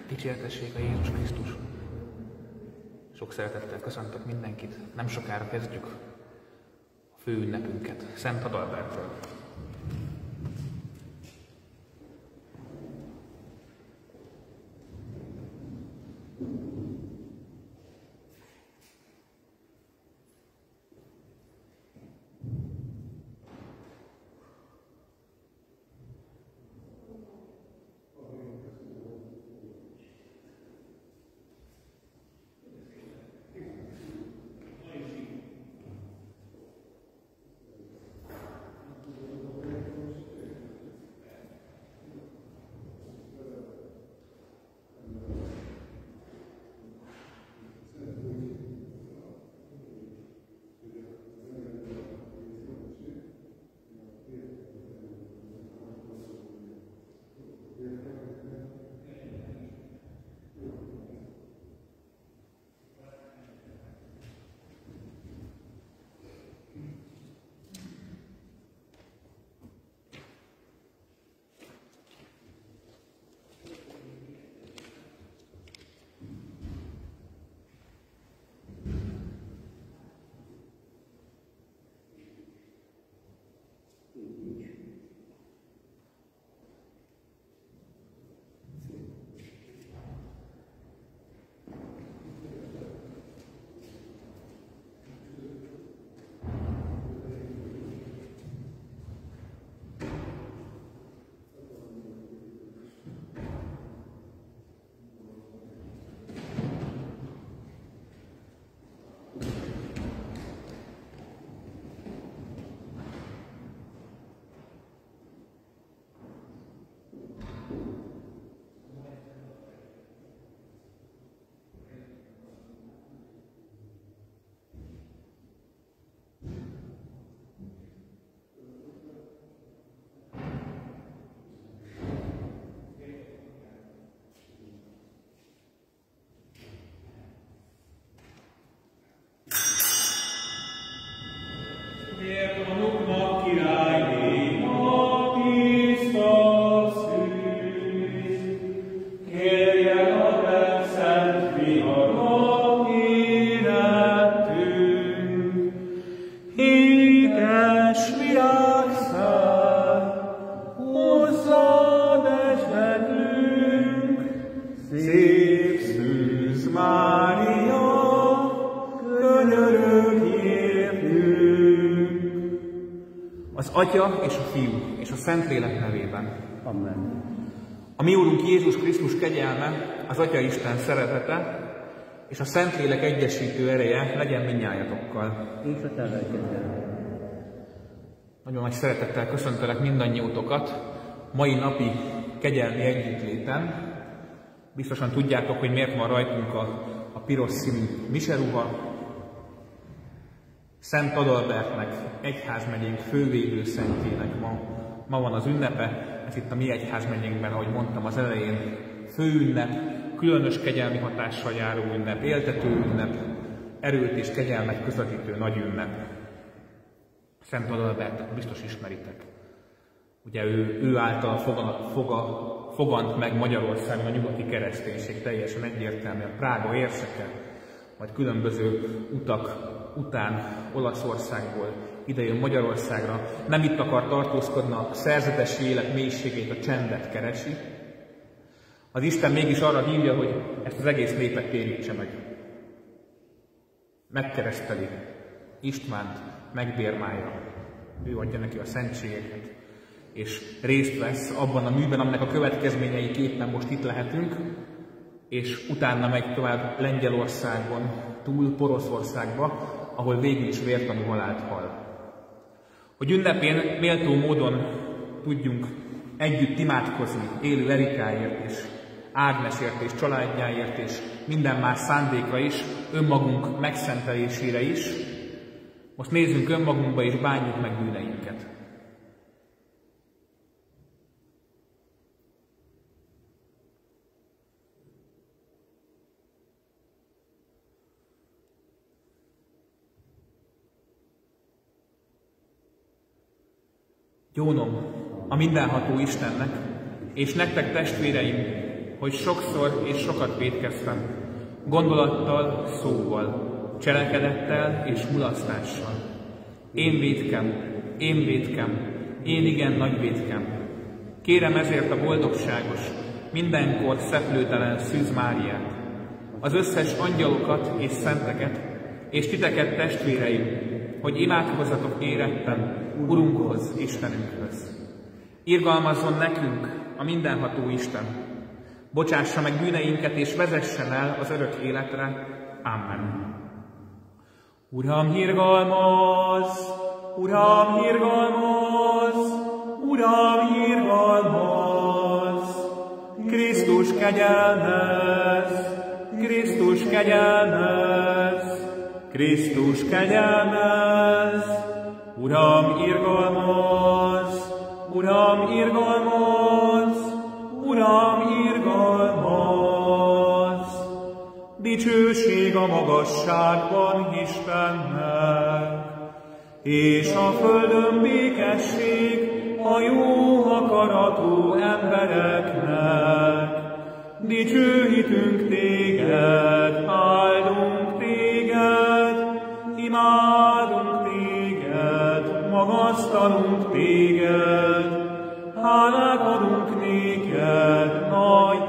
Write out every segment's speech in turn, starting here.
Dicsértessége Jézus Krisztus. Sok szeretettel köszöntök mindenkit. Nem sokára kezdjük a fő ünnepünket, Szent Adalbertről. Atya és a Fiú és a Szentlélek nevében. Amen. A mi Úrunk Jézus Krisztus kegyelme, az Atya Isten szeretete és a Szentlélek egyesítő ereje legyen mindnyájatokkal. És a te lelkeddel. Nagyon nagy szeretettel köszöntelek mindannyiótokat mai napi kegyelmi együttléten. Biztosan tudjátok, hogy miért van rajtunk a piros színű miseruha. Szent Adalbertnek, egyházmegyénk fővédőszentjének ma van az ünnepe. Ez itt a mi egyházmegyénkben, ahogy mondtam az elején, főünnep, különös kegyelmi hatással járó ünnep, éltető ünnep, erőt és kegyelmet közvetítő nagy ünnep. Szent Adalbertet biztos ismeritek. Ugye ő által fogant meg Magyarországon a nyugati kereszténység teljesen egyértelműen, Prága érseke, majd különböző utak után Olaszországból idejön Magyarországra. Nem itt akar tartózkodni, a szerzetesi élet mélységét, a csendet keresi. Az Isten mégis arra hívja, hogy ezt az egész népet térítse meg. Megkereszteli Istvánt, megbérmálja. Ő adja neki a szentségeket, és részt vesz abban a műben, aminek a következményeit éppen most itt lehetünk, és utána megy tovább Lengyelországon, túl Poroszországba, ahol végül is vértanú halált hal. Hogy ünnepén méltó módon tudjunk együtt imádkozni élő Erikáért és Ágnesért és családjáért és minden más szándékra is, önmagunk megszentelésére is, most nézzünk önmagunkba és bánjuk meg bűneinket. Gyónom a mindenható Istennek, és nektek testvéreim, hogy sokszor és sokat vétkeztem, gondolattal, szóval, cselekedettel és mulasztással. Én vétkem, én igen nagy vétkem. Kérem ezért a boldogságos, mindenkor szeplőtelen Szűz Máriát, az összes angyalokat és szenteket, és titeket testvéreim, hogy imádkozzatok éretten Urunkhoz, Istenünkhöz. Irgalmazzon nekünk a mindenható Isten, bocsássa meg bűneinket és vezessen el az örök életre. Amen. Uram, irgalmazz! Uram, irgalmazz! Uram, irgalmazz! Krisztus kegyelmez! Krisztus kegyelmez! Krisztus kegyelmez! Uram, irgalmazz! Uram, irgalmazz! Uram, irgalmazz! Dicsőség a magasságban Istennek, és a földön békesség a jó akaratú embereknek. Dicsőítünk téged, áldunk téged, imádunk téged, magasztalunk téged, hálát adunk néked nagy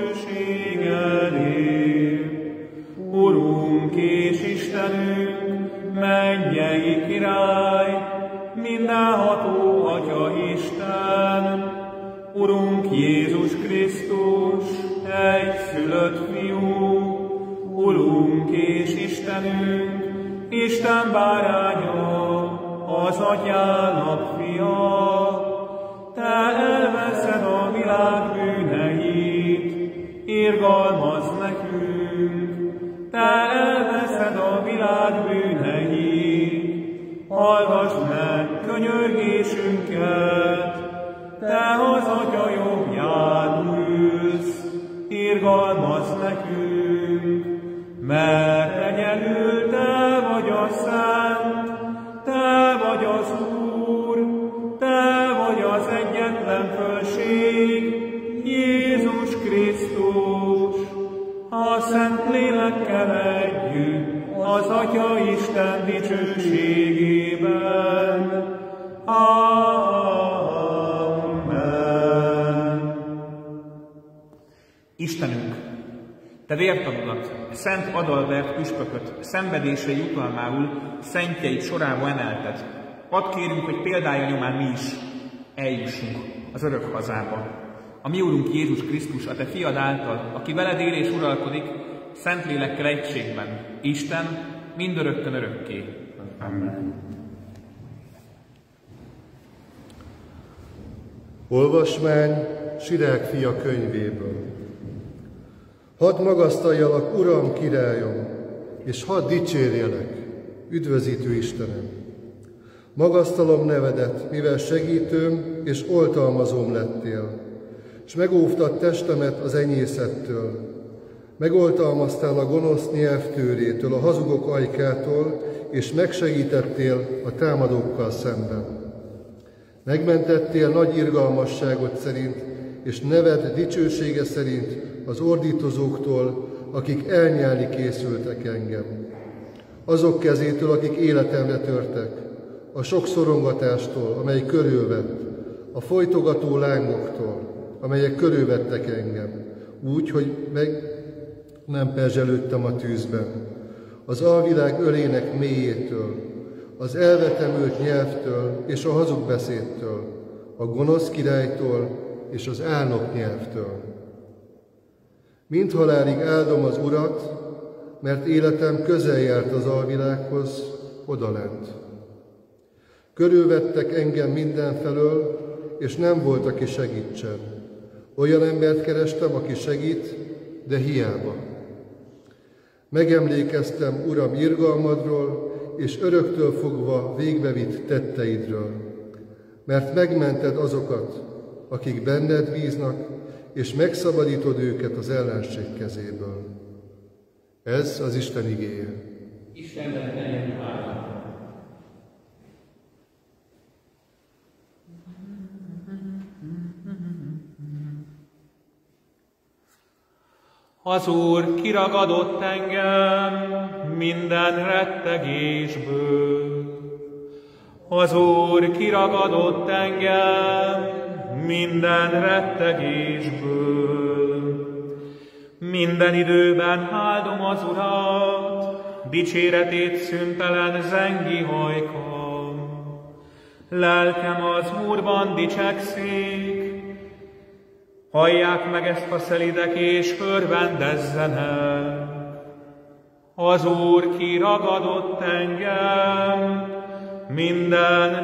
dicsőségedért. Urunk és Istenünk, mennyei király, mindenható Atya Isten, Urunk Jézus Krisztus, egyszülött Fiú, Urunk és Istenünk, Isten báránya, az Atyának fia. Te elveszed a világ bűneit, irgalmazz nekünk. Te elveszed a világ bűneit, hallgass meg könyörgésünket. Te az Atya jobbján ülsz, irgalmazz nekünk, mert egyedül Te vagy a Szent, Te vagy az Úr, Te vagy az egyetlen fölség, Jézus Krisztus, a Szent Lélekkel együtt, az Atya Isten dicsőségében. Amen. Istenünk, Te vértanulat, Szent Adalbert püspököt szenvedése jutalmául szentjeid sorába emelted. Add kérünk, hogy példája nyomán mi is eljussunk az örök hazába. A mi Úrunk Jézus Krisztus, a Te fiad által, aki veled él és uralkodik, Szentlélekkel egységben, Isten, mindörökkön örökké. Amen. Olvasmány Sirák fia könyvéből. Hadd magasztaljalak, Uram, királyom, és hadd dicsérjelek, üdvözítő Istenem. Magasztalom nevedet, mivel segítőm és oltalmazóm lettél, és megóvtad testemet az enyészettől. Megoltalmaztál a gonosz nyelvtőrétől, a hazugok ajkától, és megsegítettél a támadókkal szemben. Megmentettél nagy irgalmasságod szerint, és neved dicsősége szerint az ordítozóktól, akik elnyelni készültek engem. Azok kezétől, akik életemre törtek, a sok szorongatástól, amely körülvett, a folytogató lángoktól, amelyek körülvettek engem, úgy, hogy meg nem perzselődtem a tűzben, az alvilág ölének mélyétől, az elvetemült nyelvtől és a hazug beszédtől, a gonosz királytól és az álnok nyelvtől. Mind halálig áldom az Urat, mert életem közel járt az alvilághoz, odalent. Körülvettek engem mindenfelől, és nem volt, aki segítsen. Olyan embert kerestem, aki segít, de hiába. Megemlékeztem, Uram, irgalmadról, és öröktől fogva végbevitt tetteidről, mert megmented azokat, akik benned bíznak, és megszabadítod őket az ellenség kezéből. Ez az Isten igéje. Istennek legyen hála. Az Úr kiragadott engem minden rettegésből. Az Úr kiragadott engem minden rettegésből. Minden időben áldom az Urat, dicséretét szüntelen zengi hajkam. Lelkem az Úrban dicsekszik, hallják meg ezt a szelidek és örvendezzenek. Az Úr kiragadott engem minden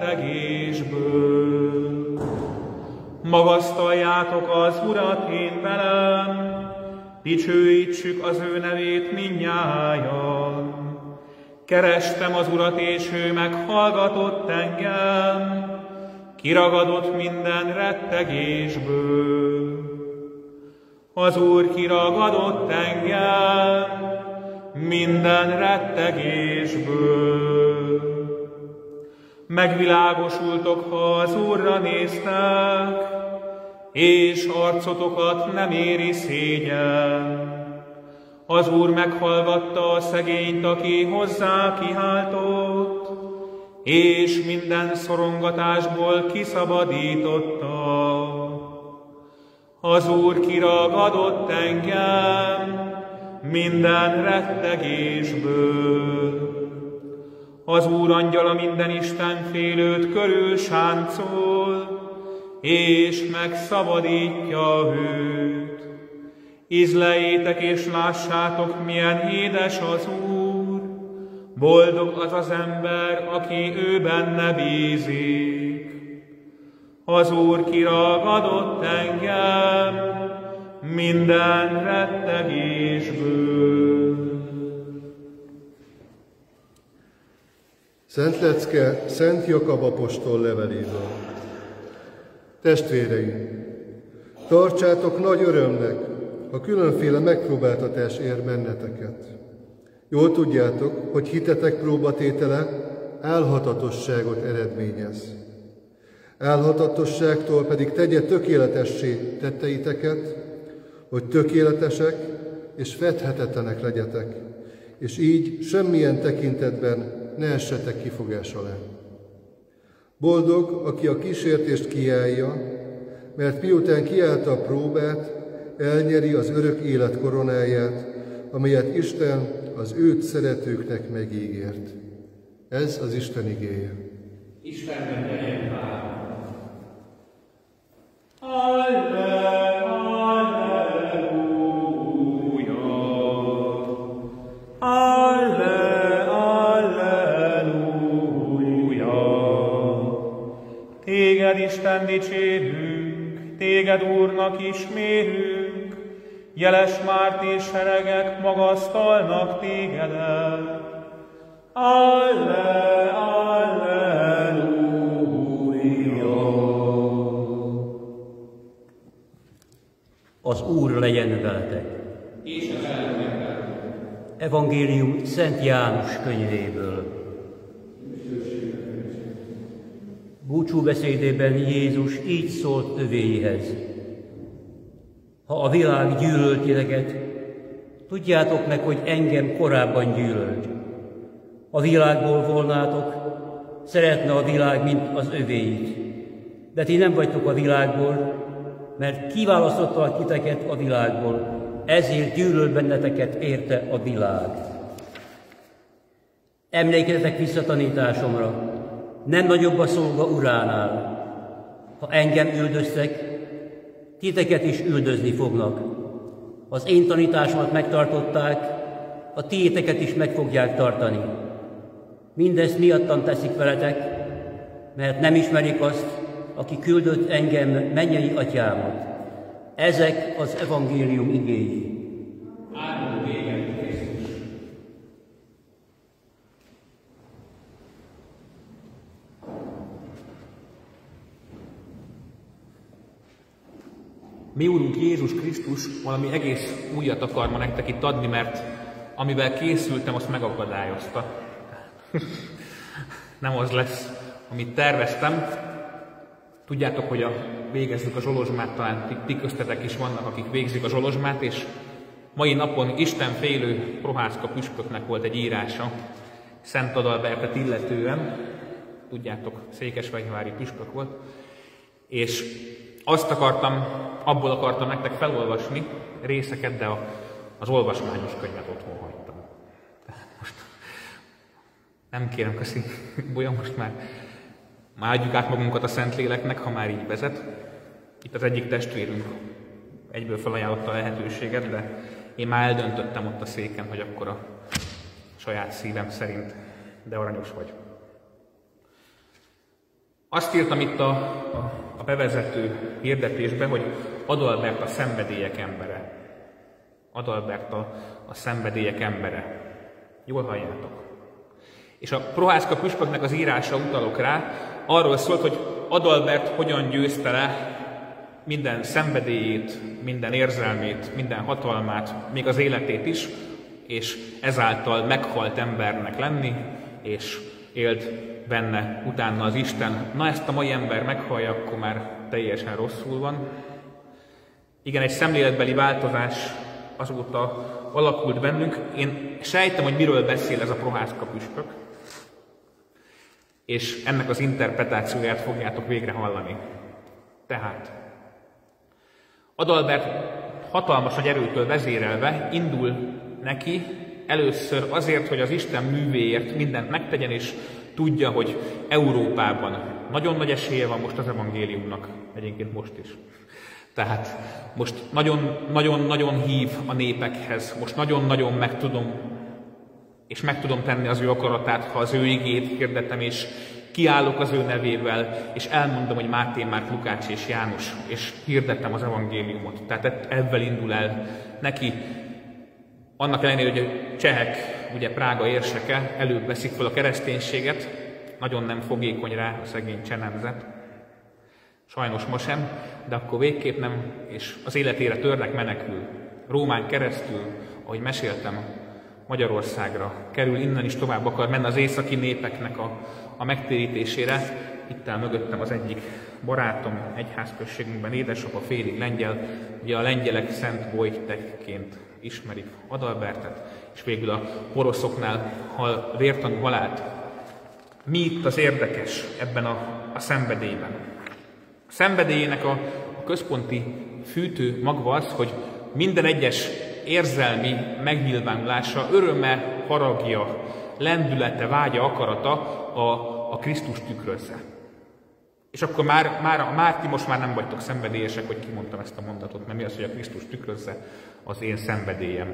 rettegésből. Magasztaljátok az Urat én velem, dicsőítsük az ő nevét mindnyájan. Kerestem az Urat, és ő meghallgatott engem, kiragadott minden rettegésből. Az Úr kiragadott engem minden rettegésből. Megvilágosultok, ha az Úrra néztek, és arcotokat nem éri szégyen. Az Úr meghallgatta a szegényt, aki hozzá kiáltott, és minden szorongatásból kiszabadította. Az Úr kiragadott engem minden rettegésből. Az Úr angyala minden istenfélőt körül sáncol, és megszabadítja őt. Ízleljétek és lássátok, milyen édes az Úr, boldog az az ember, aki ő benne bízik. Az Úr kiragadott engem minden rettegésből. Szent lecke Szent Jakab apostol leveléből. Testvéreim, tartsátok nagy örömnek, ha különféle megpróbáltatás ér benneteket. Jól tudjátok, hogy hitetek próbatétele álhatatosságot eredményez. Álhatatosságtól pedig tegye tökéletessé tetteiteket, hogy tökéletesek és fedhetetlenek legyetek, és így semmilyen tekintetben ne essetek kifogás alá. Boldog, aki a kísértést kiállja, mert miután kiállta a próbát, elnyeri az örök élet koronáját, amelyet Isten az őt szeretőknek megígért. Ez az Isten igéje. Istenben legyen vár. Téged, Isten, dicsérünk, téged, Úrnak ismérünk, jeles Márt és seregek magasztalnak tégedet. Az Úr legyen veletek. És az ellenekben. Evangélium Szent János könyvéből. Búcsúbeszédében Jézus így szólt övéihez. Ha a világ gyűlölt titeket, tudjátok meg, hogy engem korábban gyűlölt. Ha világból volnátok, szeretne a világ, mint az övéit. De ti nem vagytok a világból, mert kiválasztottalak titeket a világból, ezért gyűlöl benneteket érte a világ. Emlékezzetek vissza tanításomra, nem nagyobb a szolga uránál. Ha engem üldöztek, titeket is üldözni fognak. Az én tanításomat megtartották, a tiéteket is meg fogják tartani. Mindezt miattam teszik veletek, mert nem ismerik azt, aki küldött engem, mennyei atyámat. Ezek az evangélium igéi. Áldom téged, Krisztus! Mi Úrunk Jézus Krisztus valami egész újat akar ma nektek itt adni, mert amivel készültem, azt megakadályozta. Nem az lesz, amit terveztem. Tudjátok, hogy végezzük a zsolozsmát, talán ti köztetek is vannak, akik végzik a zsolozsmát, és Mai napon istenfélő Prohászka püspöknek volt egy írása Szent Adalbertet illetően, tudjátok, székesfehérvári püspök volt, és abból akartam nektek felolvasni részeket, de az olvasmányos könyvet otthon hagytam. Tehát most nem kérem, köszi, Bolya, most már adjuk át magunkat a Szentléleknek, ha már így vezet. Itt az egyik testvérünk egyből felajánlotta a lehetőséget, de én már eldöntöttem ott a széken, hogy akkor a saját szívem szerint, de aranyos vagy. Azt írtam itt a bevezető hirdetésbe, hogy Adalbert a szenvedélyek embere. Adalbert a szenvedélyek embere. Jól halljátok? És a Prohászka püspöknek az írása, utalok rá, arról szólt, hogy Adalbert hogyan győzte le minden szenvedélyét, minden érzelmét, minden hatalmát, még az életét is, és ezáltal meghalt embernek lenni, és élt benne utána az Isten. Na, ezt a mai ember meghallja, akkor már teljesen rosszul van. Igen, egy szemléletbeli változás azóta alakult bennünk. Én sejtem, hogy miről beszél ez a Prohászka püspök, és ennek az interpretációját fogjátok végre hallani. Tehát Adalbert hatalmas nagy erőtől vezérelve indul neki először azért, hogy az Isten művéért mindent megtegyen, és tudja, hogy Európában nagyon nagy esélye van most az evangéliumnak, egyébként most is. Tehát most nagyon-nagyon hív a népekhez, most nagyon-nagyon meg tudom tenni az ő akaratát, ha az ő igét hirdetem, és kiállok az ő nevével, és elmondom, hogy Máté, Márk, Lukács és János, és hirdettem az evangéliumot. Tehát ebben indul el neki. Annak ellenére, hogy a csehek, ugye Prága érseke, előbb veszik fel a kereszténységet, nagyon nem fogékony rá a szegény cseh nemzet. Sajnos ma sem, de akkor végképp nem, és az életére törnek, menekül. Rómán keresztül, ahogy meséltem, Magyarországra kerül, innen is tovább akar menni az északi népeknek a megtérítésére. Itt áll mögöttem az egyik barátom, egyházközségünkben, édesapa félig lengyel, ugye a lengyelek Szent Vojtekként ismerik Adalbertet, és végül a poroszoknál vértanú halált. Mi itt az érdekes ebben a szenvedélyben? A szenvedélyének a központi fűtő magva az, hogy minden egyes érzelmi megnyilvánulása, öröme, haragja, lendülete, vágya, akarata a Krisztus tükrözze. És akkor ti most már nem vagytok szenvedélyesek, hogy kimondtam ezt a mondatot, mert mi az, hogy a Krisztus tükrözze az én szenvedélyem.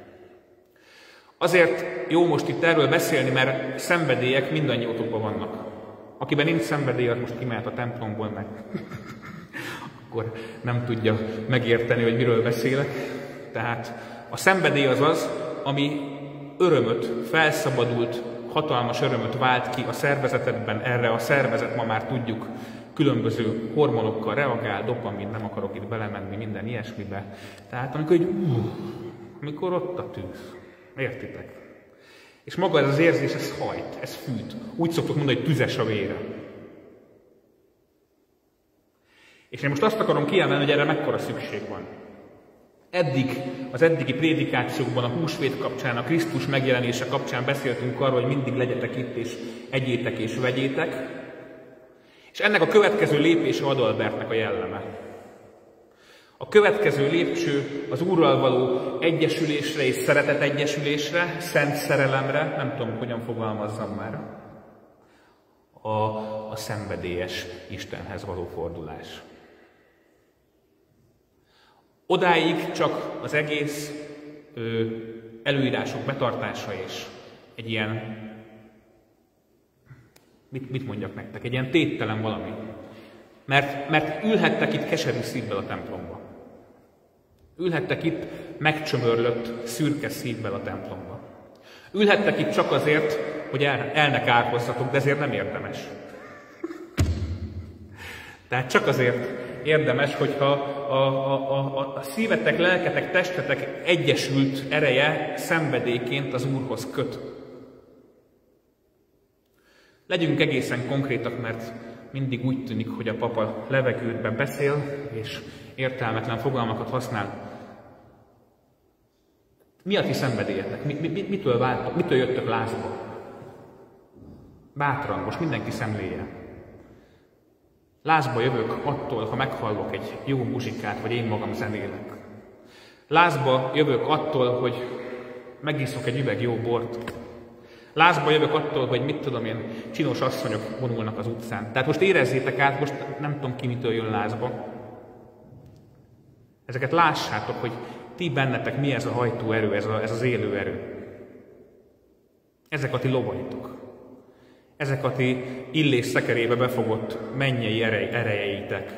Azért jó most itt erről beszélni, mert szenvedélyek mindannyiótokban vannak. Akiben nincs szenvedély, az most kimehet a templomból, meg akkor nem tudja megérteni, hogy miről beszélek. Tehát a szenvedély az, ami örömöt, felszabadult, hatalmas örömöt vált ki a szervezetedben, erre a szervezet, ma már tudjuk, különböző hormonokkal reagál, dopamin, nem akarok itt belemenni minden ilyesmibe. Tehát amikor ott a tűz, értitek? És maga ez az érzés, ez hajt, ez fűt. Úgy szoktuk mondani, hogy tüzes a vére. És én most azt akarom kiemelni, hogy erre mekkora szükség van. Az eddigi prédikációkban, a húsvét kapcsán, a Krisztus megjelenése kapcsán beszéltünk arról, hogy mindig legyetek itt, és egyétek és vegyétek. És ennek a következő lépése Adalbertnek a jelleme. A következő lépcső az Úrral való egyesülésre és szeretet egyesülésre, szent szerelemre, nem tudom, hogyan fogalmazzam már, a szenvedélyes Istenhez való fordulás. Odáig csak az egész előírások betartása és egy ilyen, mit mondjak nektek, egy ilyen téttelen valami. Mert ülhettek itt keserű szívvel a templomba. Ülhettek itt megcsömörlött, szürke szívvel a templomba. Ülhettek itt csak azért, hogy el ne kárhozzatok, de ezért nem érdemes. Tehát csak azért érdemes, hogyha a szívetek, lelketek, testetek egyesült ereje szenvedélyként az Úrhoz köt. Legyünk egészen konkrétak, mert mindig úgy tűnik, hogy a papa levegőben beszél, és értelmetlen fogalmakat használ. Mi a ti szenvedélyetek? Mitől jöttök lázba? Bátran, most mindenki szemléje. Lázba jövök attól, ha meghallok egy jó muzsikát, vagy én magam zenélek. Lázba jövök attól, hogy megiszok egy üveg jó bort. Lázba jövök attól, hogy mit tudom én, csinos asszonyok vonulnak az utcán. Tehát most érezzétek át, most nem tudom ki mitől jön lázba. Ezeket lássátok, hogy ti bennetek mi ez a hajtóerő, ez az élő erő. Ezek a ti lovaitok. Ezek a ti illés szekerébe befogott mennyei erejeitek.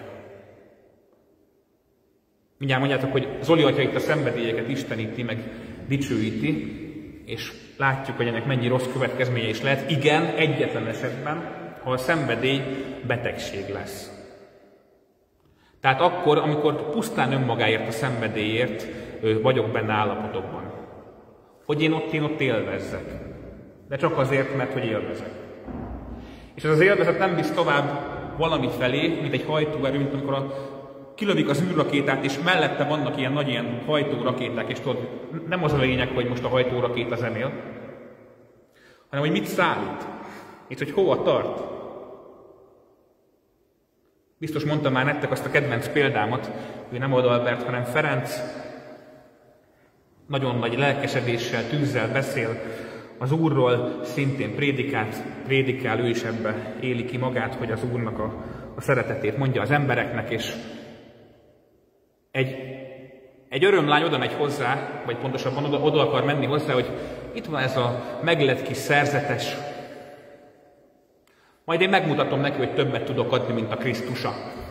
Mindjárt mondjátok, hogy Zoli atya itt a szenvedélyeket isteníti, meg dicsőíti, és látjuk, hogy ennek mennyi rossz következménye is lehet. Igen, egyetlen esetben, ha a szenvedély betegség lesz. Tehát akkor, amikor pusztán önmagáért a szenvedélyért vagyok benne állapotokban. Hogy én ott élvezzek. De csak azért, mert hogy élvezek. És ez az élvezet nem visz tovább valami felé, mint egy hajtóerő, mint amikor kilövik az űrrakétát, és mellette vannak ilyen hajtórakéták, és tudod, nem az a lényeg, hogy most a hajtórakéta zenél, hanem hogy mit szállít, és hogy hova tart. Biztos mondtam már nektek azt a kedvenc példámat, ő nem Adalbert, hanem Ferenc, nagyon nagy lelkesedéssel, tűzzel beszél az Úrról, szintén prédikál, ő is ebbe éli ki magát, hogy az Úrnak a szeretetét mondja az embereknek, és egy örömlány oda megy hozzá, vagy pontosabban oda akar menni hozzá, hogy itt van ez a meglett kis szerzetes, majd én megmutatom neki, hogy többet tudok adni, mint a Krisztusa.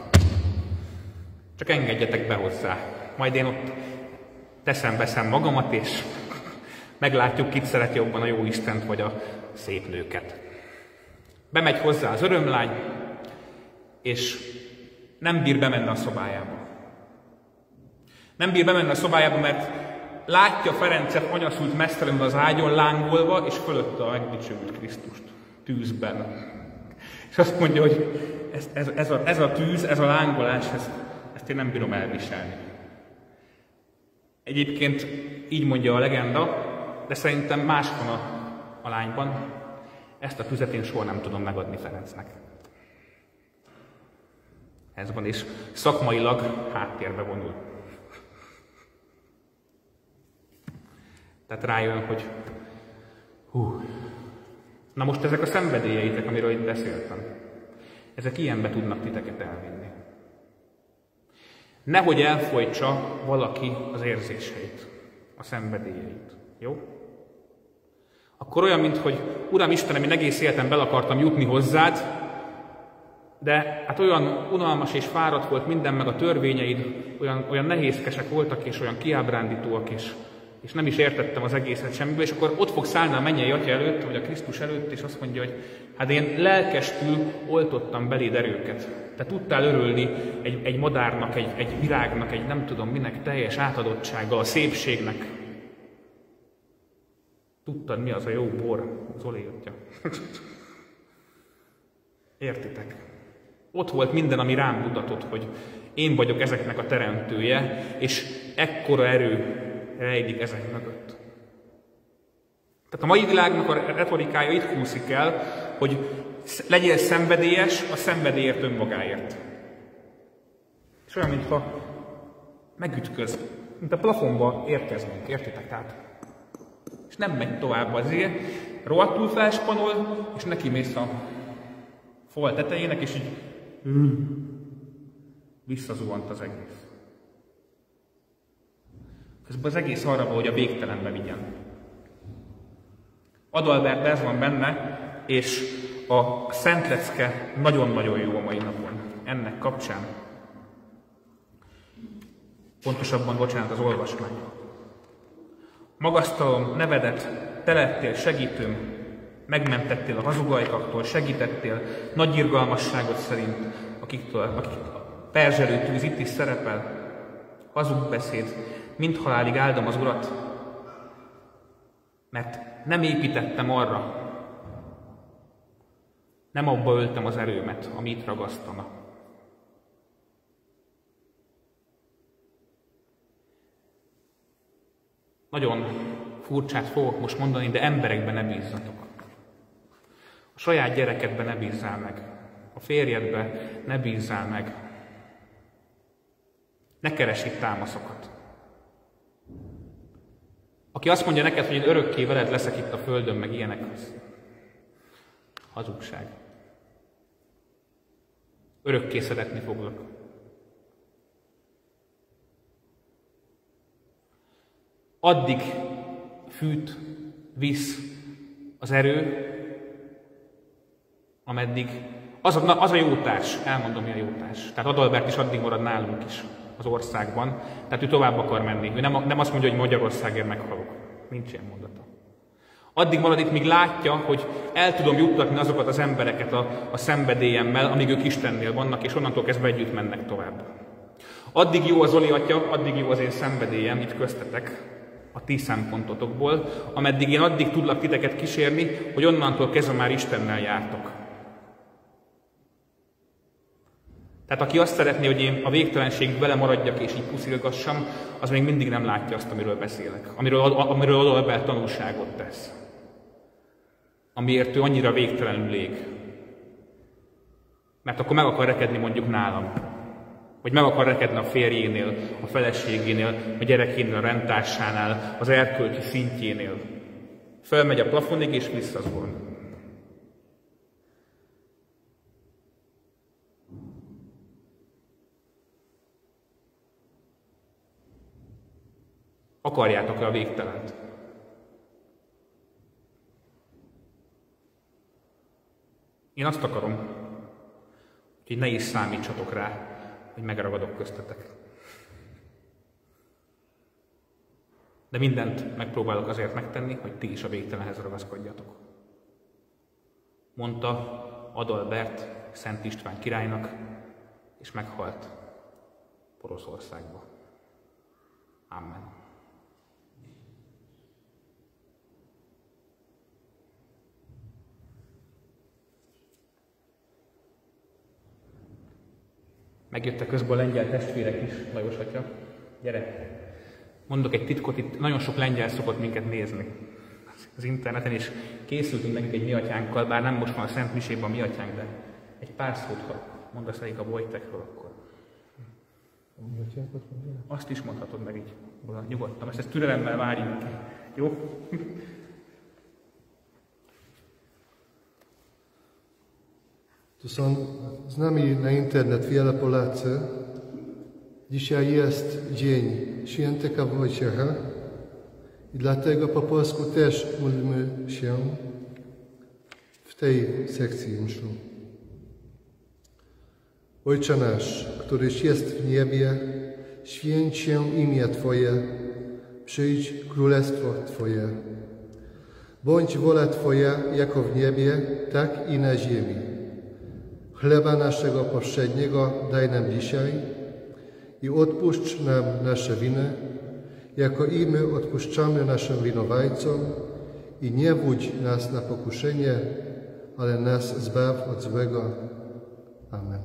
Csak engedjetek be hozzá. Majd én ott veszem magamat, és meglátjuk, kit szeret jobban, a jó Istent vagy a szép nőket. Bemegy hozzá az örömlány, és nem bír bemenni a szobájába. Nem bír bemenni a szobájába, mert látja Ferencet anyaszült mesztelenül az ágyon lángolva, és fölötte a megdicsőült Krisztust tűzben. És azt mondja, hogy ez a tűz, ez a lángolás, ezt én nem bírom elviselni. Egyébként így mondja a legenda, de szerintem más van a lányban. Ezt a tüzet én soha nem tudom megadni Ferencnek. Ez van, és szakmailag háttérbe vonul. Tehát rájön, hogy na most ezek a szenvedélyeitek, amiről itt beszéltem, ezek ilyenbe tudnak titeket elvinni. Nehogy elfojtsa valaki az érzéseit, a szenvedélyeit. Jó? Akkor olyan, mint hogy Uram Istenem, én egész életem bele akartam jutni hozzád, de hát olyan unalmas és fáradt volt minden, meg a törvényeid olyan nehézkesek voltak, és olyan kiábrándítóak, és nem is értettem az egészet semmiből, és akkor ott fogsz állni a mennyei Atya előtt, vagy a Krisztus előtt, és azt mondja, hogy hát én lelkestül oltottam beléd erőket. Te tudtál örülni egy madárnak, egy virágnak, egy nem tudom minek teljes átadottsággal, a szépségnek. Tudtad, mi az a jó bor, Zoli Atya. Értitek? Ott volt minden, ami rám mutatott, hogy én vagyok ezeknek a teremtője, és ekkora erő rejlik ezek mögött. Tehát a mai világnak a retorikája itt húszik el, hogy legyél szenvedélyes a szenvedélyért önmagáért. És olyan, mintha megütköz, mint a plafonba érkeznénk, értitek? Tehát, és nem megy tovább azért, rohadtul felspanol, és neki mész a fal tetejének, és így visszazuhant az egész. Közben az egész arra van, hogy a végtelenbe vigyen. Adalbertben ez van benne, és a Szent Lecke nagyon-nagyon jó a mai napon ennek kapcsán. Pontosabban, bocsánat, az olvasmány. Magasztalom nevedet, te lettél segítőm, megmentettél a hazugajkaktól, segítettél nagy irgalmasságot szerint, akik a perzselő tűz itt is szerepel, hazug beszéd, mind halálig áldom az Urat, mert nem építettem arra, nem abba öltem az erőmet, ami itt ragasztana. nagyon furcsát fogok most mondani, de emberekben ne bízzatok. A saját gyerekedbe ne bízzál meg. A férjedbe ne bízzál meg. Ne keresd itt támaszokat. Aki azt mondja neked, hogy én örökké veled leszek itt a földön, meg ilyenek, az hazugság. Örökké szeretni foglak. Addig fűt, visz az erő, ameddig az a jótárs, elmondom, mi a jótárs. Tehát Adalbert is addig marad nálunk is az országban, tehát ő tovább akar menni. Ő nem azt mondja, hogy Magyarországért meghalok. Nincs ilyen mondata. Addig marad itt, míg látja, hogy el tudom juttatni azokat az embereket a szenvedélyemmel, amíg ők Istennél vannak, és onnantól kezdve együtt mennek tovább. Addig jó az Zoli atya, addig jó az én szenvedélyem itt köztetek, a ti szempontotokból, ameddig én addig tudlak titeket kísérni, hogy onnantól kezdve már Istennel jártok. Tehát aki azt szeretné, hogy én a végtelenségig vele maradjak és így puszilgassam, az még mindig nem látja azt, amiről beszélek. Amiről Adalbert tanulságot tesz. Amiért ő annyira végtelenül ég. Mert akkor meg akar rekedni mondjuk nálam. Vagy meg akar rekedni a férjénél, a feleségénél, a gyerekénél, a rendtársánál, az erkölcsi szintjénél. Fölmegy a plafonig és visszazorn. Akarjátok-e a végtelent? Én azt akarom, hogy ne is számítsatok rá, hogy megragadok köztetek. De mindent megpróbálok azért megtenni, hogy ti is a végtelenhez ragaszkodjatok. Mondta Adalbert Szent István királynak, és meghalt Poroszországba. Amen. Megjöttek közben a lengyel testvérek is, Lajos atya. Gyere! Mondok egy titkot, itt nagyon sok lengyel szokott minket nézni az interneten, és készültünk nekünk egy mi atyánkkal, bár nem most van a Szent Misében a mi atyánk, de egy pár szót, ha mondasz nekik a Wojtekről, akkor. Azt is mondhatod meg így, nyugodtan, ezt türelemmel várjunk ki. Jó? To są z nami na internet wiele Polacy. Dzisiaj jest Dzień Świętego Wojciecha i dlatego po polsku też módlmy się w tej sekcji mszu. Ojcze nasz, któryś jest w niebie, święć się imię Twoje, przyjdź królestwo Twoje. Bądź wola Twoja jako w niebie, tak i na ziemi. Chleba naszego powszedniego daj nam dzisiaj i odpuszcz nam nasze winy, jako i my odpuszczamy naszym winowajcom i nie wódź nas na pokuszenie, ale nas zbaw od złego. Amen.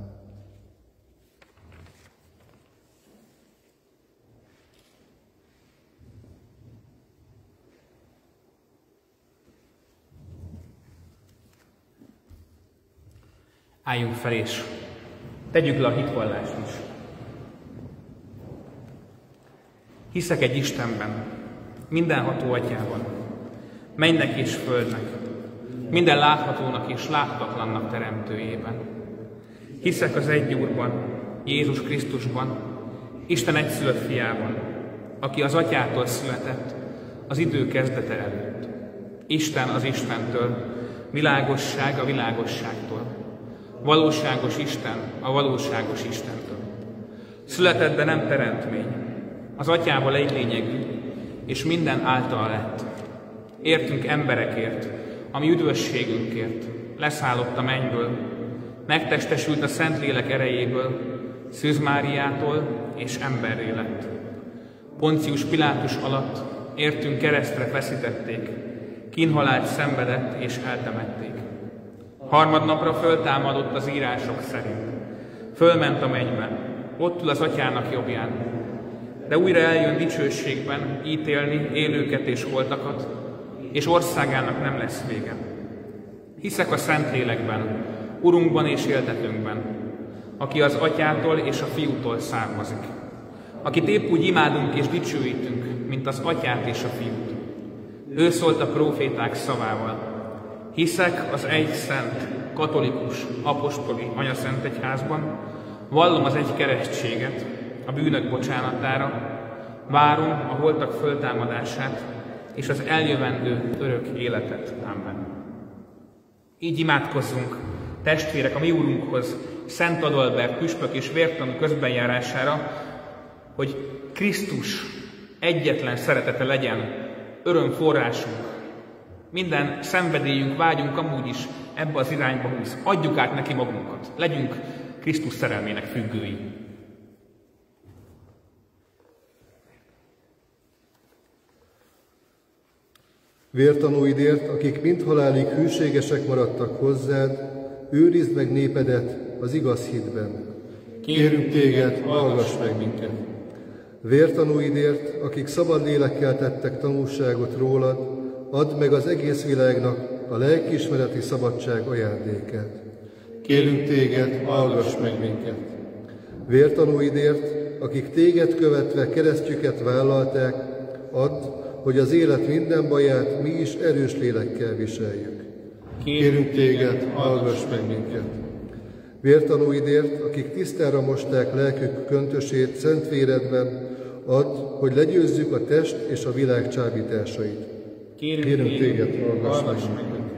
Álljunk fel és tegyük le a hitvallást is. Hiszek egy Istenben, mindenható Atyában, mennek és földnek, minden láthatónak és láthatatlannak teremtőjében. Hiszek az egy Úrban, Jézus Krisztusban, Isten egyszülött fiában, aki az Atyától született, az idő kezdete előtt. Isten az Istentől, világosság a világosságtól. Valóságos Isten a valóságos Istentől. Született, de nem teremtmény. Az Atyával egy lényegű, és minden által lett. Értünk emberekért, ami üdvösségünkért. Leszállott a mennyből, megtestesült a Szentlélek erejéből, Szűz Máriától, és emberré lett. Poncius Pilátus alatt értünk keresztre feszítették, kínhalált szenvedett és eltemették. Harmadnapra föltámadott az írások szerint. Fölment a mennybe, ott ül az Atyának jobbján. de újra eljön dicsőségben ítélni élőket és holtakat, és országának nem lesz vége. Hiszek a Szentlélekben, Urunkban és éltetőnkben, aki az Atyától és a Fiútól származik, akit épp úgy imádunk és dicsőítünk, mint az Atyát és a Fiút. Ő szólt a próféták szavával. Hiszek az egy szent, katolikus, apostoli anyaszent egyházban, vallom az egy keresztséget, a bűnök bocsánatára, várom a holtak föltámadását és az eljövendő örök életet. Amen. Így imádkozzunk, testvérek, a mi Úrunkhoz, Szent Adalbert püspök és vértanú közbenjárására, hogy Krisztus egyetlen szeretete legyen örömforrásunk. Minden szenvedélyünk, vágyunk amúgy is ebbe az irányba húz. Adjuk át neki magunkat. Legyünk Krisztus szerelmének függői. Vértanúidért, akik mind halálig hűségesek maradtak hozzád, őrizd meg népedet az igaz hitben. Kérünk téged, hallgass meg minket! Vértanúidért, akik szabad lélekkel tettek tanúságot rólad, add meg az egész világnak a lelkiismereti szabadság ajándékát. Kérünk téged, hallgass meg minket! Vértanúidért, akik téged követve keresztjüket vállalták, add, hogy az élet minden baját mi is erős lélekkel viseljük. Kérünk téged, hallgass meg minket! Vértanúidért, akik tisztára mosták lelkük köntösét szent véredben, add, hogy legyőzzük a test és a világ csábításait. Kérünk téged, hallgass meg minket!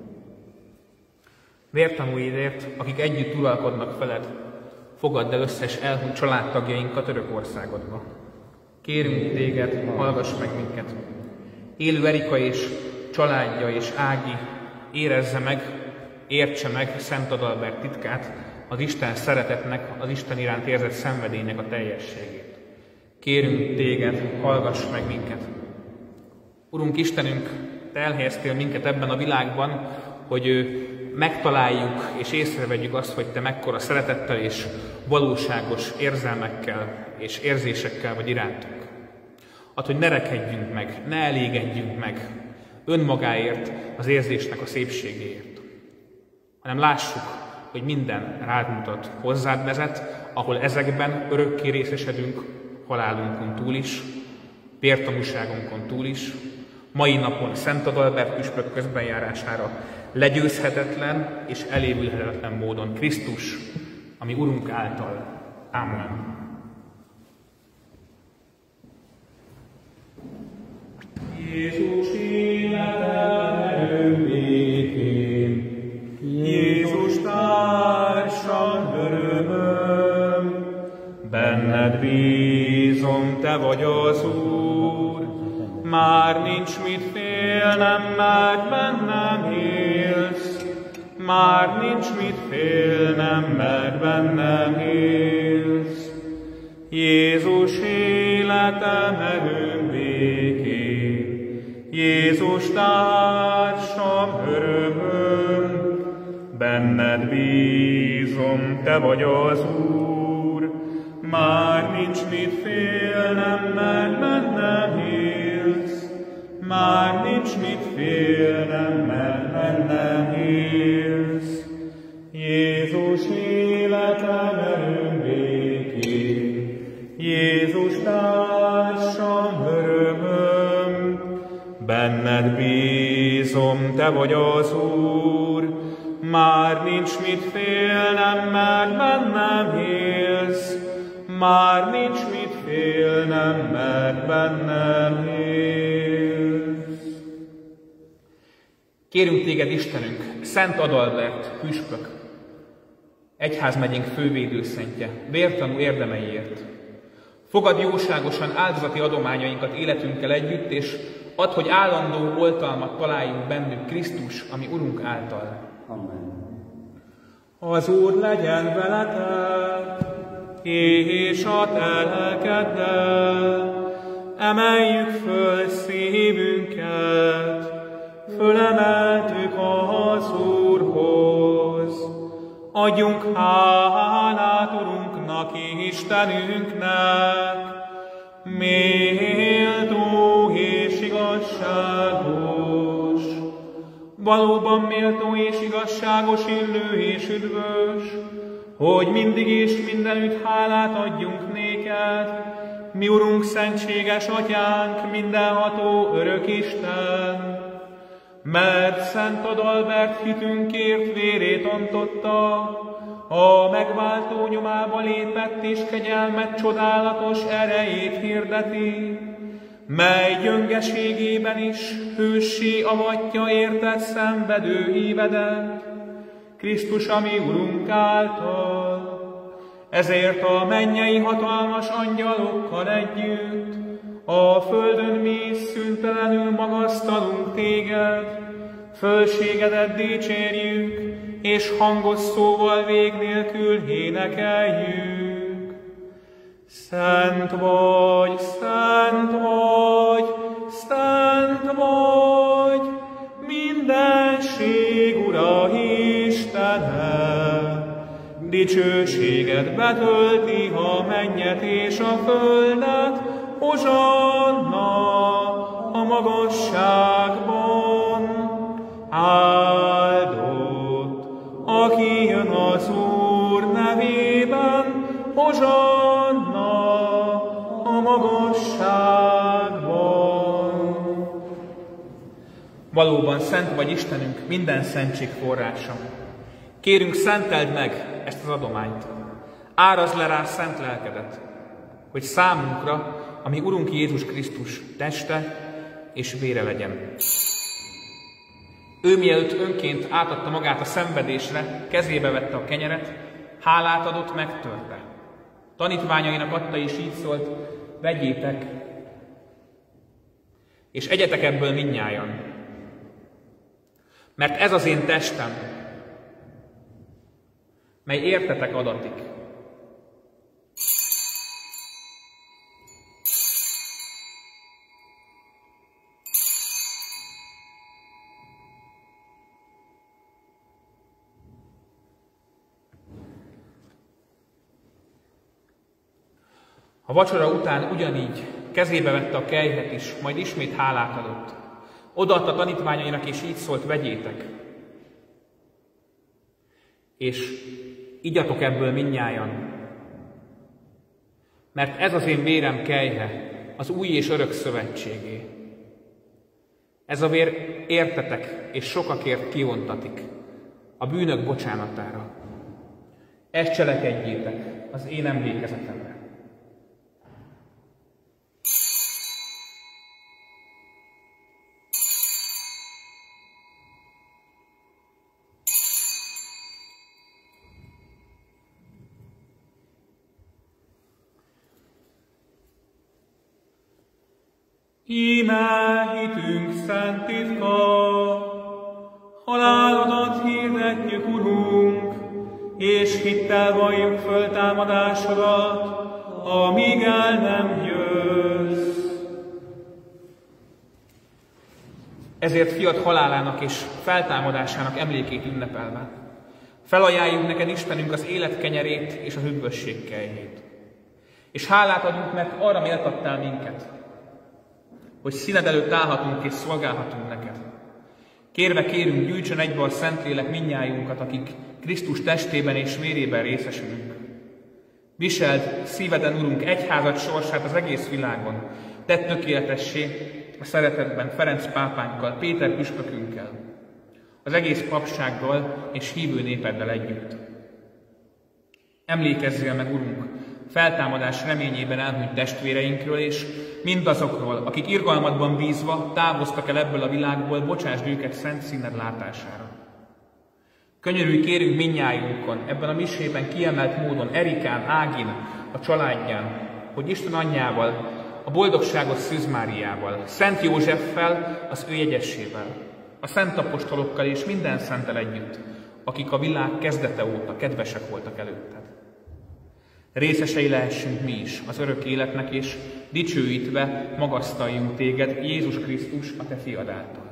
Vértanúidért, akik együtt uralkodnak veled, fogadd el összes elhunyt családtagjainkat Örökországodba. Kérünk téged, hallgass meg minket! Élő Erika és családja és Ági érezze meg, értse meg Szent Adalbert titkát, az Isten szeretetnek, az Isten iránt érzett szenvedélynek a teljességét. Kérünk téged, hallgass meg minket! Urunk Istenünk, te elhelyeztél minket ebben a világban, hogy megtaláljuk és észrevegyük azt, hogy te mekkora szeretettel és valóságos érzelmekkel és érzésekkel vagy irántunk. Add, hogy ne rekedjünk meg, ne elégedjünk meg önmagáért, az érzésnek a szépségéért, hanem lássuk, hogy minden rád mutat, hozzád vezet, ahol ezekben örökké részesedünk, halálunkon túl is, vértanúságunkon túl is, mai napon Szent Adalbert püspök közbenjárására legyőzhetetlen és elévülhetetlen módon Krisztus, ami Urunk által. Amen. Jézus életem békén, Jézus társam örömöm, benned bízom, te vagy az Úr, már nincs mit félnem, mert bennem élsz, már nincs mit félnem, mert bennem élsz. Jézus életem erőm békén, Jézus társam örömöm, benned bízom, te vagy az Úr, már nincs mit félnem, mert bennem élsz, már nincs mit félnem, mert bennem élsz. Jézus életem erőm békén, Jézus társam örömöm, benned bízom, te vagy az Úr, már nincs mit félnem, mert bennem élsz, már nincs mit félnem, mert bennem élsz. Kérünk téged, Istenünk, Szent Adalbert püspök, egyházmegyénk fővédőszentje, vértanú érdemeiért. Fogad jóságosan áldozati adományainkat életünkkel együtt, és add, hogy állandó oltalmat találjunk bennük Krisztus, ami Urunk által. Amen. Az Úr legyen veletek, és a te lelkeddel. Emeljük föl szívünket, fölemeltük az Úrhoz. Adjunk hálát Urunknak, Istenünknek, valóban méltó és igazságos, illő és üdvös, hogy mindig és mindenütt hálát adjunk néked, mi Urunk, szentséges Atyánk, mindenható örök Isten, mert Szent Adalbert hitünkért vérét ontotta, a megváltó nyomába lépett és kegyelmet csodálatos erejét hirdeti, mely gyöngeségében is hőssé avatja érted szenvedő hívedet, Krisztus, ami Urunk által. Ezért a mennyei hatalmas angyalokkal együtt a földön mi is szüntelenül magasztalunk téged, fölségedet dicsérjük, és hangos szóval vég nélkül énekeljük. Szent vagy, szent vagy, szent vagy, mindenség Ura Istene. Dicsőséget betölti a mennyet és a földet, hozsanna a magasságban. Áldott, aki jön az Úr nevében, hozsanna a magasságban. Valóban szent vagy Istenünk, minden szentség forrása. Kérünk, szenteld meg ezt az adományt. Árazd le rá szent lelkedet, hogy számunkra, ami Urunk Jézus Krisztus teste és vére legyen. Ő mielőtt önként átadta magát a szenvedésre, kezébe vette a kenyeret, hálát adott, megtörte. Tanítványainak adta és így szólt: vegyétek, és egyetek ebből mindnyájan, mert ez az én testem, mely értetek adatik. A vacsora után ugyanígy kezébe vette a kelyhet is, majd ismét hálát adott. Odaadta tanítványainak, és így szólt: vegyétek, és igyatok ebből mindnyájan, mert ez az én vérem kelyhe, az új és örök szövetségé. Ez a vér értetek és sokakért kiontatik a bűnök bocsánatára. Ezt cselekedjétek az én emlékezetemre. Íme hitünk szent titka, halálodat hirdetjük, Urunk, és hittel valljuk föltámadásodat, amíg el nem jössz. Ezért fiad halálának és feltámadásának emlékét ünnepelve felajánljuk neked, Istenünk, az élet kenyerét és a hűvösség kelyhét. És hálát adunk, mert arra méltattál minket, hogy színed előtt állhatunk és szolgálhatunk neked. Kérve kérünk, gyűjtsön egybe a Szentlélek mindnyájunkat, akik Krisztus testében és vérében részesülünk. Viseld szíveden, Urunk, egyházad sorsát az egész világon, tedd tökéletessé a szeretetben Ferenc pápánkkal, Péter püspökünkkel, az egész papsággal és hívő népeddel együtt. Emlékezzél meg, Urunk, feltámadás reményében elhunyt testvéreinkről, és mindazokról, akik irgalmadban bízva távoztak el ebből a világból, bocsásd őket szent színed látására. Könyörülj kérünk mindnyájunkon, ebben a misében kiemelt módon Erikán, Ágin, a családján, hogy Isten anyjával, a boldogságos Szűz Máriával, Szent Józseffel, az ő jegyessével, a szent apostolokkal és minden szenttel együtt, akik a világ kezdete óta kedvesek voltak előtted. Részesei lehessünk mi is az örök életnek, és dicsőítve magasztaljunk téged, Jézus Krisztus, a te fiad által.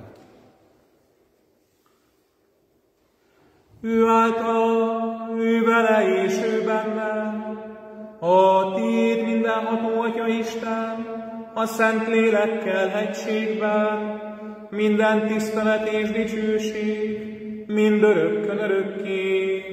Ő által, ő vele és ő benne, a tiéd mindenható Atya Isten, a Szent Lélekkel egységben, minden tisztelet és dicsőség, mindörökkön örökké.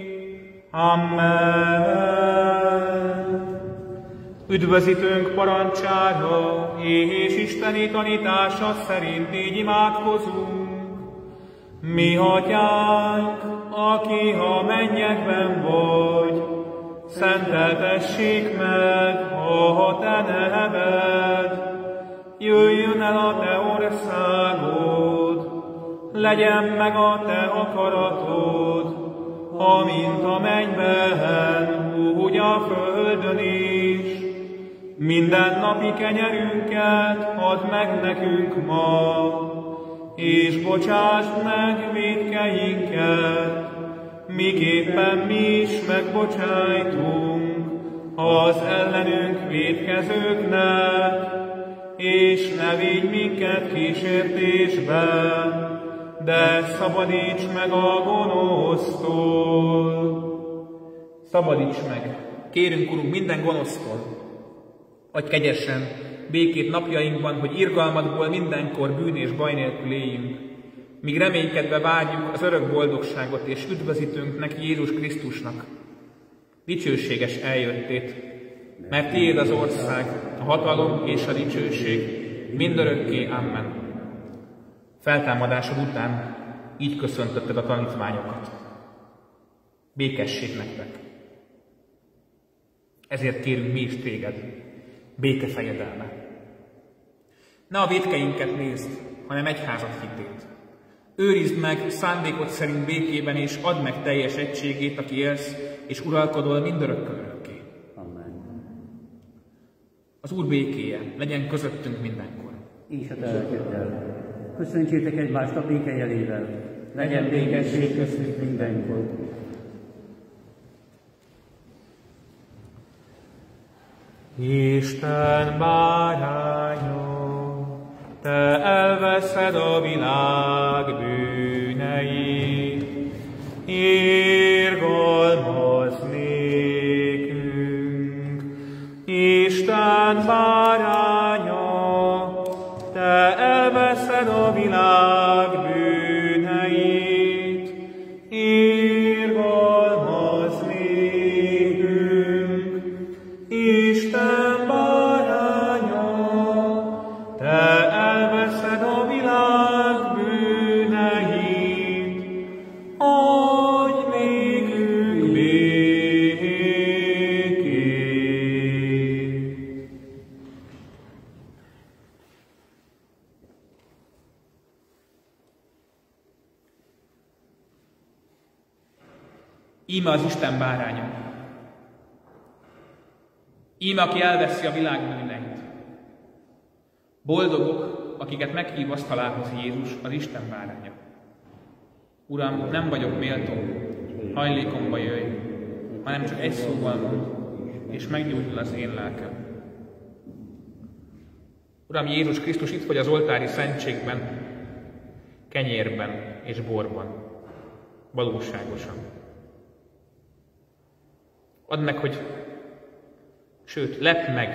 Amen. Üdvözítőnk parancsára és isteni tanítása szerint így imádkozunk. Mi atyánk, aki a mennyekben vagy, szenteltessék meg a te neved. Jöjjön el a te országod, legyen meg a te akaratod, amint a mennyben, úgy a földön is. Mindennapi kenyerünket add meg nekünk ma, és bocsásd meg vétkeinket, miképpen mi is megbocsájtunk az ellenünk vétkezőknek, és ne vigy minket kísértésbe, de szabadíts meg a gonosztól. Szabadíts meg, kérünk, Urunk, minden gonosztól. Adj kegyesen békét napjainkban, hogy irgalmadból mindenkor bűn és baj nélkül éljünk, míg reménykedve várjuk az örök boldogságot és üdvözítőnknek, Jézus Krisztusnak dicsőséges eljöttét, mert tiéd az ország, a hatalom és a dicsőség, mindörökké. Amen. Feltámadásod után így köszöntötted a tanítványokat. Békesség nektek. Ezért kérünk mi is téged, békefejedelme. Ne a vétkeinket nézd, hanem egyházat hitét. Őrizd meg szándékod szerint békében, és add meg teljes egységét, aki élsz, és uralkodol mindörökkön örökké. Amen. Az Úr békéje legyen közöttünk mindenkor. És a te lelkeddel. Köszöntsétek egymást a béke jelével. Legyen békesség köztünk mindenkor. Isten báránya, te elveszed a világ bűneit, irgalmazz nékünk. Isten báránya, te elveszed a világ bűneit, irgalmazz nékünk. Isten báránya, te elveszed a világ bűneit, adj nékünk békét. Íme az Isten báránya. Íme, aki elveszi a világ bűneit. Boldogok, akiket meghív asztalához Jézus, az Isten báránya. Uram, nem vagyok méltó, hajlékomba jöjj, hanem csak egy szóval mond, és meggyógyul az én lelkem. Uram Jézus Krisztus, itt vagy az oltári szentségben, kenyérben és borban, valóságosan. Add meg, hogy sőt, lepd meg,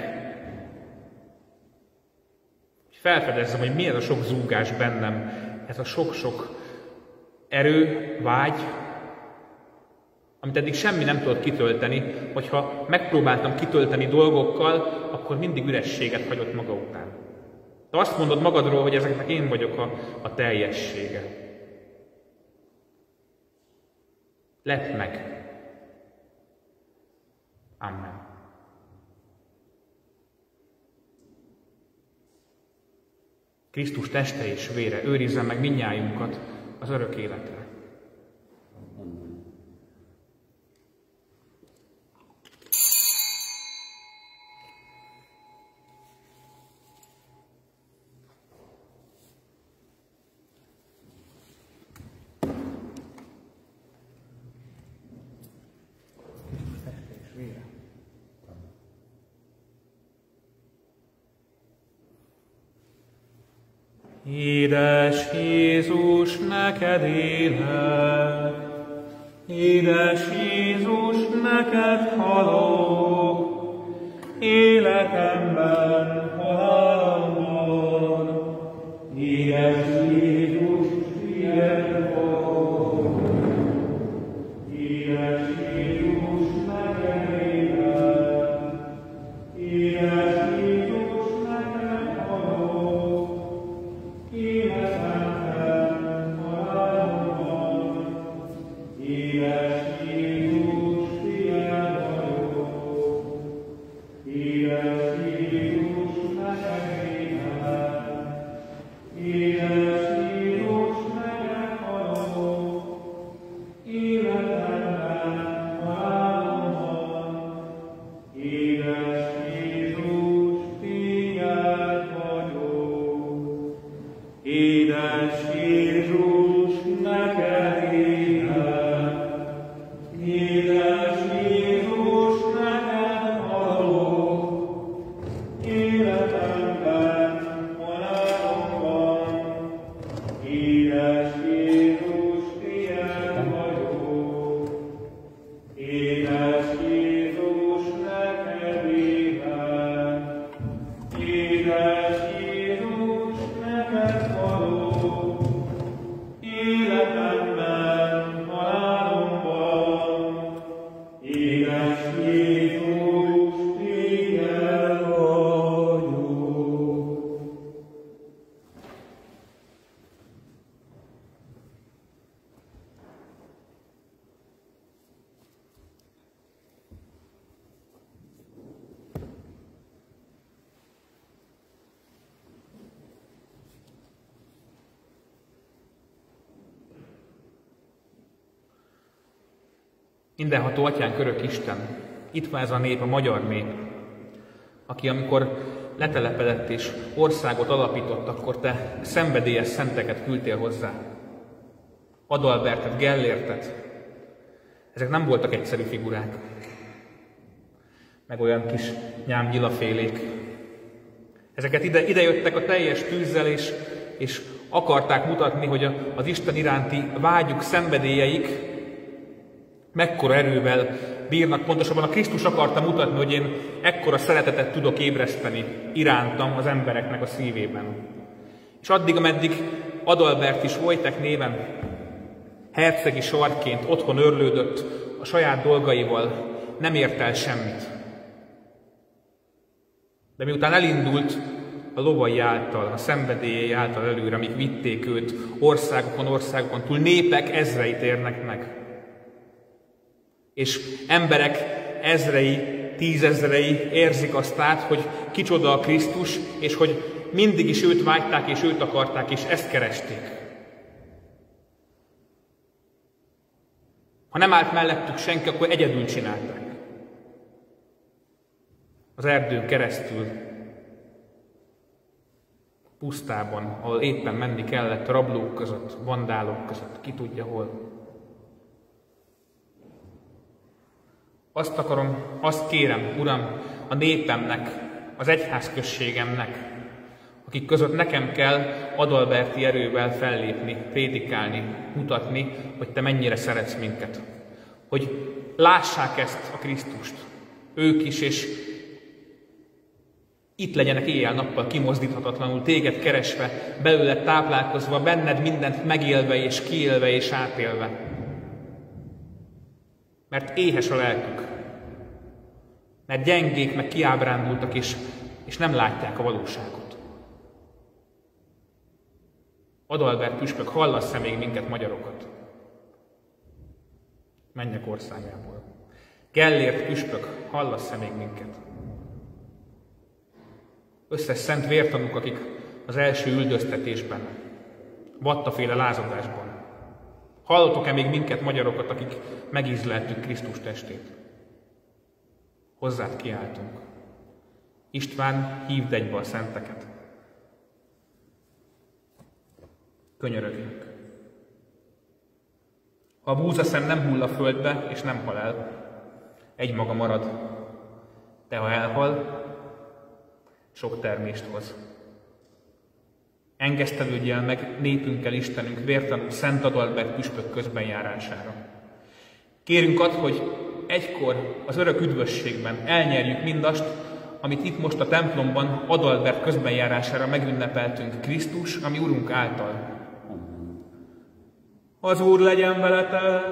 hogy felfedezzem, hogy mi ez a sok zúgás bennem, ez a sok-sok erő, vágy, amit eddig semmi nem tudott kitölteni, hogyha megpróbáltam kitölteni dolgokkal, akkor mindig ürességet hagyott maga után. De azt mondod magadról, hogy ezeknek én vagyok a teljessége. Lepd meg. Amen. Krisztus teste és vére őrizzen meg mindnyájunkat az örök életre. Édes Jézus, neked élek, édes Jézus, neked halok, életemben, halálomban, édes Jézus, Mindenható Atyánk, örök Isten, itt van ez a nép, a magyar nép, aki amikor letelepedett és országot alapított, akkor te szenvedélyes szenteket küldtél hozzá. Adalbertet, Gellértet. Ezek nem voltak egyszerű figurák, meg olyan kis nyámgyilafélék. Ezeket ide jöttek a teljes tűzzel, és akarták mutatni, hogy az Isten iránti vágyuk, szenvedélyeik mekkora erővel bírnak. Pontosabban a Krisztus akarta mutatni, hogy én ekkora szeretetet tudok ébreszteni irántam az embereknek a szívében. És addig, ameddig Adalbert is Wojtek néven hercegi sarkként otthon örlődött a saját dolgaival, nem ért el semmit. De miután elindult a lovai által, a szenvedélyei által előre, amik vitték őt országokon túl, népek ezreit érnek meg. És emberek ezrei, tízezrei érzik azt át, hogy kicsoda a Krisztus, és hogy mindig is őt vágyták, és őt akarták, és ezt keresték. Ha nem állt mellettük senki, akkor egyedül csinálták. Az erdőn keresztül, pusztában, ahol éppen menni kellett, rablók között, vandálok között, ki tudja hol. Azt akarom, azt kérem, Uram, a népemnek, az egyházközségemnek, akik között nekem kell adalberti erővel fellépni, prédikálni, mutatni, hogy Te mennyire szeretsz minket. Hogy lássák ezt a Krisztust, ők is, és itt legyenek éjjel-nappal kimozdíthatatlanul, Téged keresve, belőled táplálkozva, benned mindent megélve és kiélve és átélve. Mert éhes a lelkük, mert gyengék, meg kiábrándultak, és nem látják a valóságot. Adalbert püspök, hallasz-e még minket, magyarokat? Mennyek országából. Gellért püspök, hallasz-e még minket? Összes szent vértanúk, akik az első üldöztetésben, vattaféle lázadásban. Hallotok-e még minket, magyarokat, akik megízleltük Krisztus testét? Hozzád kiáltunk. István, hívd egybe a szenteket. Könyörögjünk. Ha a búzaszem nem hull a földbe, és nem hal el, egymaga marad. De ha elhal, sok termést hoz. Engesztelődjél meg népünkkel, Istenünk, vértanú Szent Adalbert püspök közbenjárására. Kérünk add, hogy egykor az örök üdvösségben elnyerjük mindazt, amit itt most a templomban Adalbert közbenjárására megünnepeltünk Krisztus, ami Urunk által. Az Úr legyen veletek!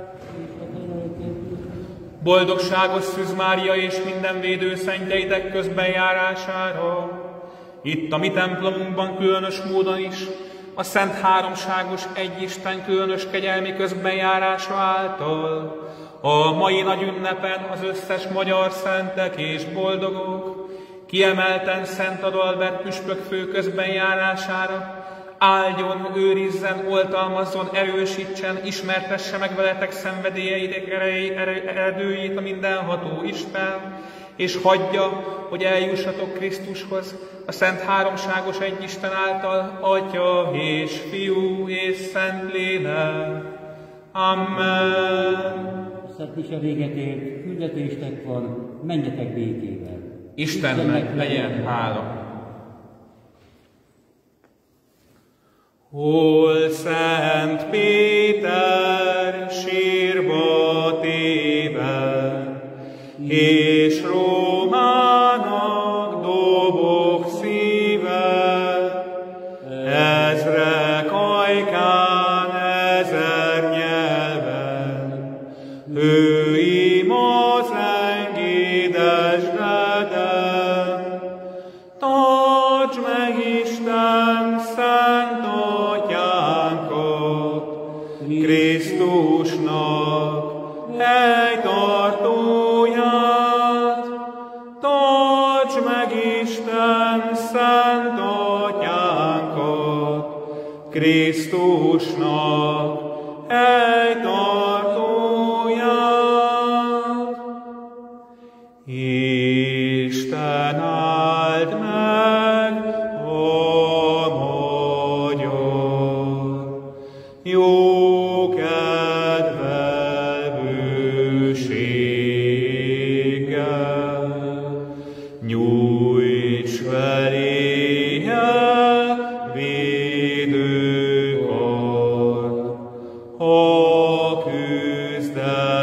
Boldogságos Szűz Mária és minden védőszentjeitek közbenjárására, itt a mi templomunkban különös módon is, a Szent Háromságos Egyisten különös kegyelmi közbenjárása által, a mai nagy ünnepen az összes magyar szentek és boldogok, kiemelten Szent Adalbert püspök fő közbenjárására, áldjon, őrizzen, oltalmazzon, erősítsen, ismertesse meg veletek szenvedélyeitek eredőjét a mindenható Isten, és hagyja, hogy eljussatok Krisztushoz, a Szent Háromságos Egyisten által, Atya és Fiú és Szentlélek. Amen. Szent mise véget ért, küldetéstek van, menjetek békével. Istennek legyen hála. Hol Szent Péter sírba téve, és Rómának dobog szíve, ezrek ajkán, ezer nyelven, ő ima zeng édesreden. Tarts meg Isten szent atyánkat, Krisztusnak helytartóját. Tarts meg Isten szent atyánkat, Krisztusnak helytartóját. Isten áld meg a magyar, jó kedvel, bőséggel, nyújts feléje védőkart, ha küzd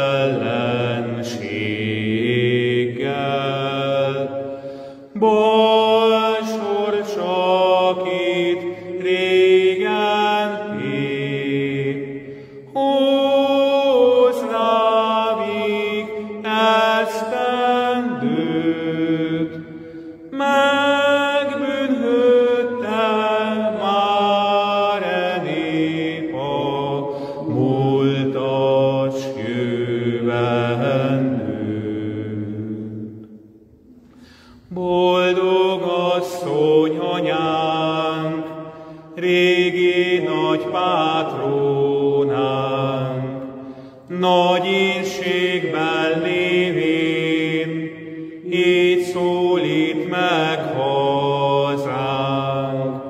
ellenséggel. Bal sorsak itt régen épp, hozz rávig esztendőt, megbűnhődtem már e nép a múltas jövendőt. Boldog asszony anyánk, régi nagy pátrónánk, nagy írségben lévén, így szólít meg hazánk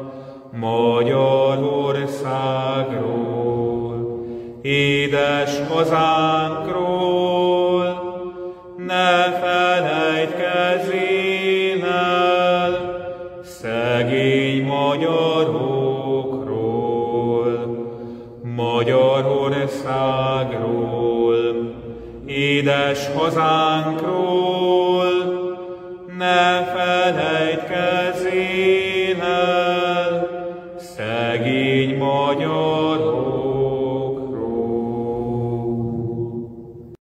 Magyarországról, édes hazánkról. Ne felejtkezzél el szegény magyarokról, Magyarországról, édes hazánkról. Ne felejtkezzél el szegény magyarokról.